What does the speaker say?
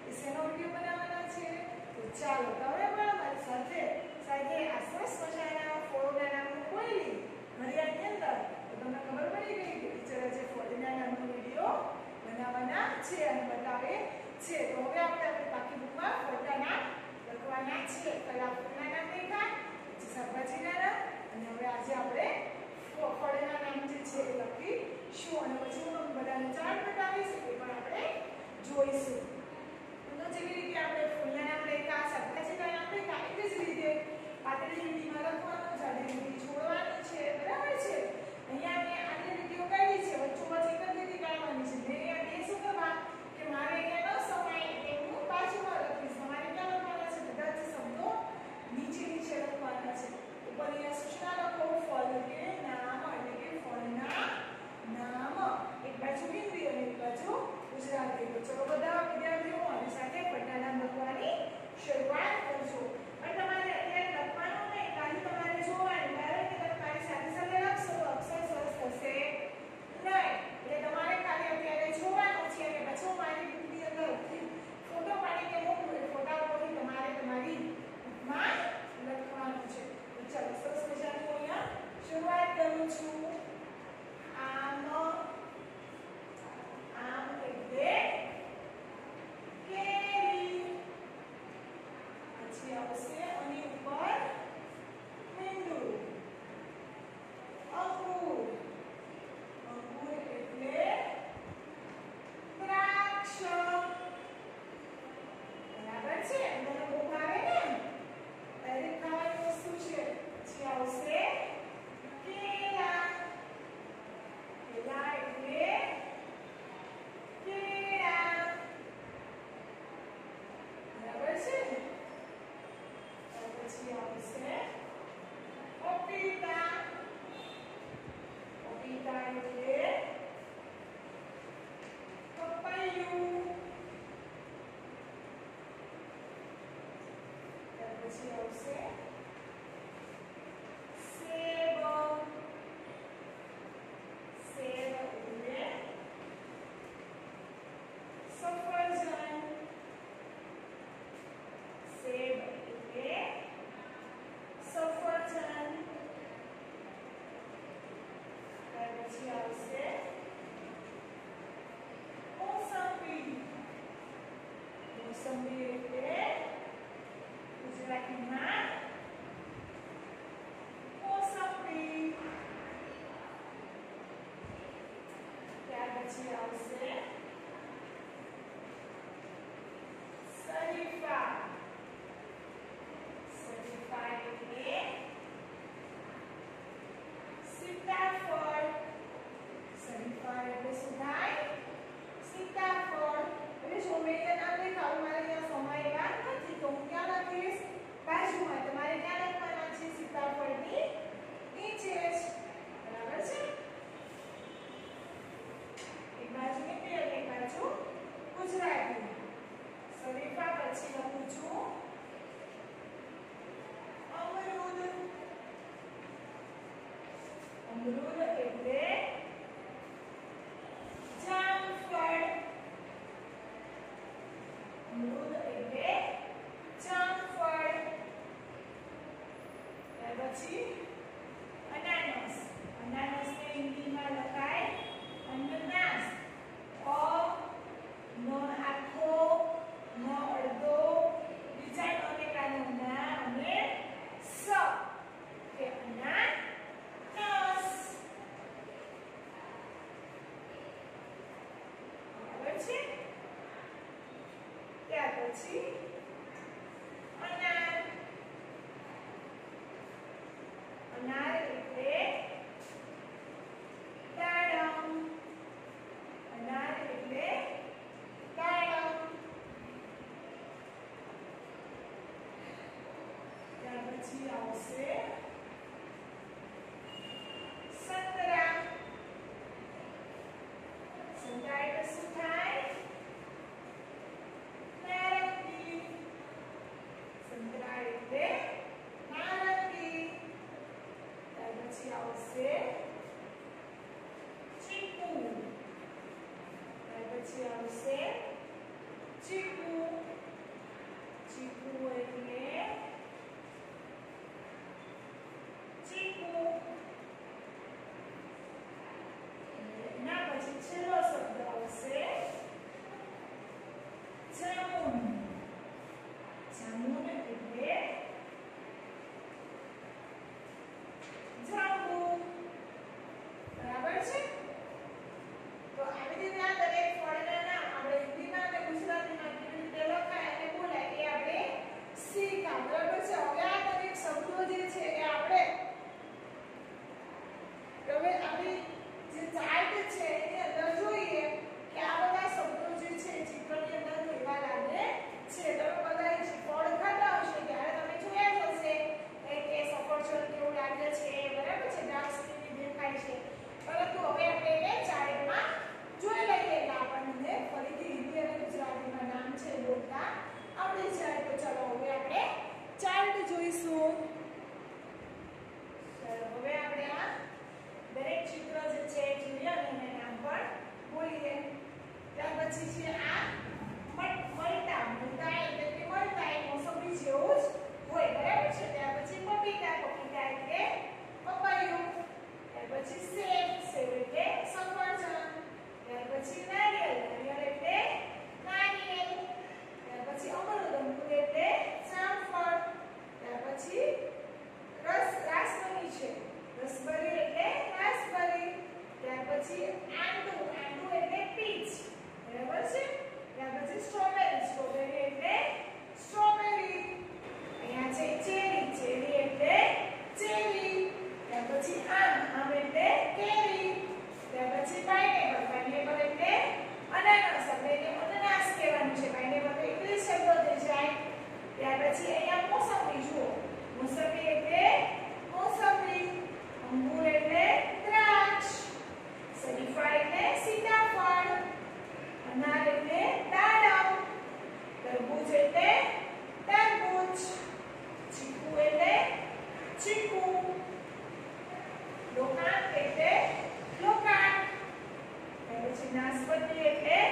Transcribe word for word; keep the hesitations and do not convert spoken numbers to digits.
એ શેનો વિડીયો બનાવવાના છે? તો ચાલો તમે પણ અમારી સાથે સાથે આ સરસ મજાના ફળોના નામો બોલી ઘડિયાળની અંદર તો તમને ખબર પડી ગઈ કે ટીચરે જે ફળોના નામનો વિડીયો બનાવવાના છે અને બતાવે છે. તો હવે આપણે આપણી પાકી બુકમાં ફળોના નામ લખવાના છે. પહેલા ફળના નામ લખ્યા, પછી શાકભાજીના નામ, અને હવે આજે આપણે ફળના નામ જે છે એ લખીશું અને પછી હું બધાને ચાર્ટ બતાવીશ એ પણ આપણે જોઈશું. તો જેવી રીતે આપણે ફૂલના નામ લખ્યા, શાકભાજીના નામ લખ્યા, એ જ રીતે પાતળી લીટીમાં લખવાનું, જાડી લીટી છોડવાની છે. બરાબર છે? અહીંયા મેં આટલી લીટીઓ કાઢી છે, વચ્ચોવચ્ચ એક જ લીટી કાઢવાની છે. મેં અહીંયા બે શું કરવા કે મારે અહીંયા ન સમાય એટલે હું બાજુમાં લખીશ. તમારે ક્યાં લખવાના છે? બધા જ શબ્દો નીચે નીચે લખવાના છે. ઉપર અહીંયા સૂચના લખો, ફળ કે નામ એટલે કે ફળના નામ. એક બાજુ હિન્દી અને એક બાજુ ગુજરાતી. તો ચલો બધા વિદ્યાર્થીઓ મારી સાથે ફળના નામ લખવાની શરૂઆત કરજો. પણ તમારે અત્યારે લખવાનું નહીં, ખાલી તમારે જોવાનું. કારણ કે તમે મારી સાથે સાથે લખશો તો અક્ષર સરસ થશે નહીં. એટલે તમારે ખાલી અત્યારે જોવાનું છે અને પછી મારી બુકની અંદર ફોટો પાડીને મોકલું. ફોટા ઉપરથી તમારે તમારી બુકમાં લખવાનું છે. તો ચાલો સરસ મજાનું અહીંયા શરૂઆત કરું છું. આમ આમ એટલે કેરી. પછી આવશે આની ઉપર મીંડું. અંગૂર. અંગૂર એટલે દ્રાક્ષ. બરાબર છે? મને બહુ ભાવે ને, ડાયરેક્ટ ખાવાની વસ્તુ છે. પછી આવશે કેળા. કેળા એટલે કેળા. બરાબર છે? પછી આવશે પપીતા. પપીતા એટલે પપૈયું. પછી આવશે સેબ. સેબ એટલે સફરજન. સેબ એટલે સફરજન. પછી આવશે મોસંબી. મોસંબી એટલે ગુજરાતીમાં મોસંબી. ત્યાર પછી આવશે શરીફા. શરીફા એટલે સીતાફળ. શરીફા એટલે શું થાય? સીતાફળ. હવે જો મેં નામ લખાવું, મારે અહીંયા સમય યાદ નથી તો હું ક્યાં લખીશ? બાજુમાં. તમારે ક્યાં લખવાના છે? સીતાફળની નીચે જ. બરાબર છે? એક બાજુ હિન્દી અને એક બાજુ ગુજરાતી. શરીફા પછી લખું છું અમરૂદ. અમરૂદ એટલે જામફળ. અમરૂદ એટલે જામફળ. ત્યાર પછી અનાનસ. અનાનસને હિન્દીમાં લખાય અનનાસ. અ ન આખો, ન અડધો, બીજા ટોમેટાનો ના અને સ કે અનાનસ. બરાબર છે? ત્યાર પછી અનાર. અનાર એટલે દાડમ. અનાર એટલે દાડમ. ત્યાર પછી આવશે સંતરા. સંતરા એટલે શું થાય? નારંગી. આંડુ, આંડુ એટલે પીચ, બરાબર છે. ત્યાર પછી સ્ટ્રોબેરી, સ્ટ્રોબેરી એટલે સ્ટ્રોબેરી. અહીંયા છે ચેરી, ચેરી એટલે ચેરી. ત્યાર પછી આમ, આમ એટલે કેરી. ત્યાર પછી પાઇનેપલ, પાઇનેપલ એટલે અનાનસ, એટલે એને અનાનસ કહેવાનું છે. પાઇનેપલ તો ઇંગ્લિશ શબ્દ થઈ જાય. ત્યાર પછી અહીંયા મોસંબી જુઓ, મોસંબી એટલે મોસંબી. અંગૂર એટલે દ્રાક્ષ. શરીફા એટલે સીતાફળ. અનાર એટલે દાડમ. તરબૂચ એટલે તરબૂચ. ચીકુ એટલે ચીકુ. લોકાંડ એટલે લોકાંડ. પછી નાશપતી એટલે